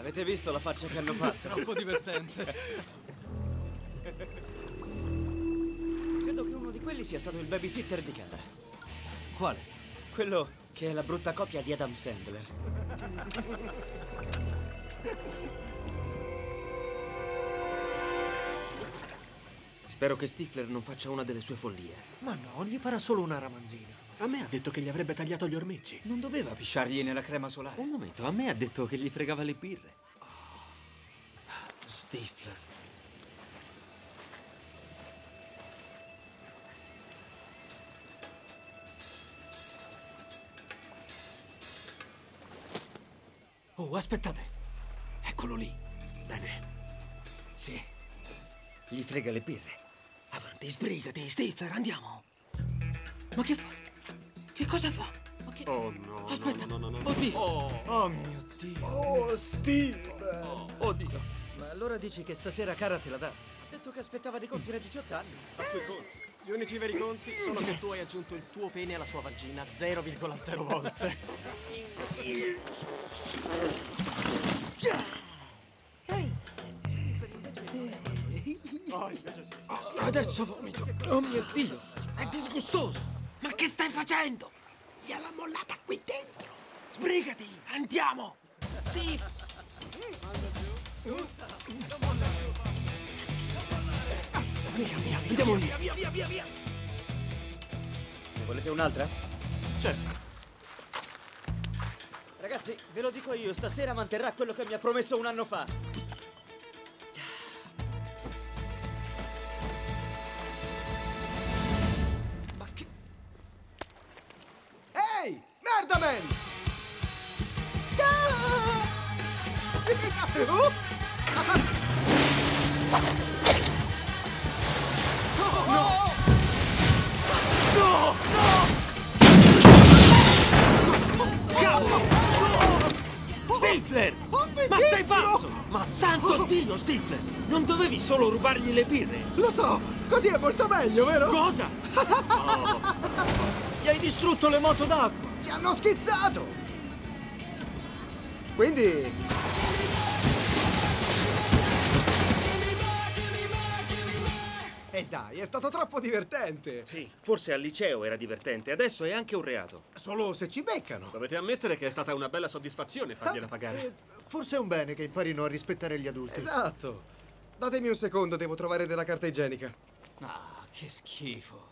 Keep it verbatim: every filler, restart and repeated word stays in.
Avete visto la faccia che hanno fatto? Troppo divertente. Credo che uno di quelli sia stato il babysitter di Cara. Quale? Quello che è la brutta copia di Adam Sandler. Spero che Stifler non faccia una delle sue follie. Ma no, gli farà solo una ramanzina. A me ha detto che gli avrebbe tagliato gli ormeggi. Non doveva pisciargli nella crema solare. Un momento, a me ha detto che gli fregava le birre. Stifler. Oh, aspettate. Eccolo lì. Bene. Sì. Gli frega le birre. Avanti, sbrigati, Stifler, andiamo. Ma che fa? Che cosa fa? Ma che... Oh no. Aspetta. No, no, no, no. Oddio. Oh. Oh mio Dio. Oh, Steve! Oh, oddio. Ma allora dici che stasera Cara te la dà? Ha detto che aspettava di compiere diciotto anni. Fatto i conti. Gli unici veri conti sono che tu hai aggiunto il tuo pene alla sua vagina zero virgola zero volte. Oh, invece sì. Adesso vomito. Oh mio Dio. È disgustoso. Ma che stai facendo? Gliel'ha mollata qui dentro. Sbrigati, andiamo. Steve. Via, via, via. Andiamo via, via, via, via, via. Ne volete un'altra? Certo. Ragazzi, ve lo dico io, stasera manterrà quello che mi ha promesso un anno fa. Ma che... Ehi! Merdaman! Stifler! Ma sei pazzo! Ma santo Dio, Stifler! Non dovevi solo rubargli le birre? Lo so! Così è molto meglio, vero? Cosa? Gli hai distrutto le moto d'acqua! Ci hanno schizzato! Quindi... E dai, è stato troppo divertente! Sì, forse al liceo era divertente, adesso è anche un reato. Solo se ci beccano. Dovete ammettere che è stata una bella soddisfazione fargliela pagare. Eh, forse è un bene che imparino a rispettare gli adulti. Esatto. Datemi un secondo, devo trovare della carta igienica. Ah, che schifo.